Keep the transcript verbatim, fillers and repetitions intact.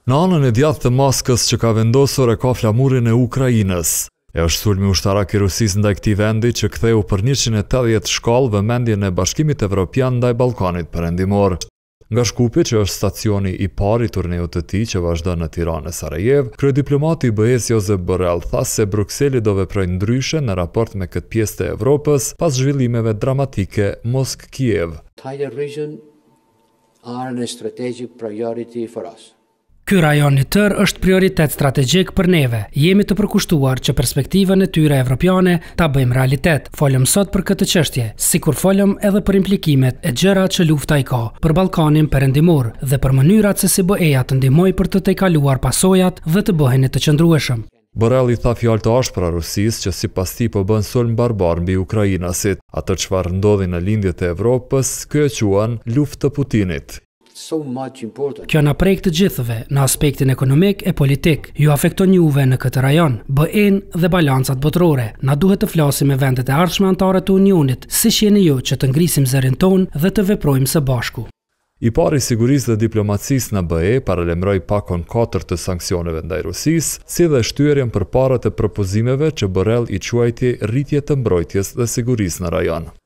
Në anën e djathtë të Moskës që ka vendosur e ka flamurin e Ukrainës. E është sulmi ushtarak i Rusisë ndaj këtij vendi që ktheu për njëqind e tetëdhjetë shkallë vëmendjen e Bashkimit Evropian ndaj Ballkanit Perëndimor. Nga Shkupi, që është stacioni i parë i turneut të tij që vazhdon në Tiranë e Sarajev, kryediplomati i B E-s Josep Borrell tha se Brukseli do veprojë ndryshe në raport me këtë pjesë të Evropës pas zhvillimeve dramatike Moskë-Kiev. Entire region are a strategic priority for us. Ky rajon i tërë është prioritet strategjik për neve. Jemi të përkushtuar që perspektivën e tyre evropiane ta bëjmë realitet. Folëm sot për këtë çështje, sikur folëm edhe për implikimet e gjëra që lufta i ka për Ballkanin Perëndimor dhe për mënyrat se si B E-ja të ndihmojë për të tejkaluar pasojat dhe të bëhen të qëndrueshëm. Borrell i tha fjalë të ashpra Rusisë që sipas tij po bën sulm barbar mbi ukrainasit. Atë çfarë ndodhi në lindjet e Evropës, kjo e quan luftë të Putinit. So much important. Kjo na prek të gjithëve në aspektin ekonomik e politik. Ju afekton juve në këtë rajon, B E-n dhe balancat botërore. Na duhet të flasim me vendet e ardhshme anëtare të Unionit, si jeni ju që të ngrisim zërin ton dhe të veprojmë së bashku. I pari i sigurisë dhe diplomacisë në B E paralajmëroi pakon katër të sanksioneve ndaj Rusisë, si dhe shtyerjen përpara të propozimeve që Borrell i quajti rritje të mbrojtjes dhe sigurisë në rajon.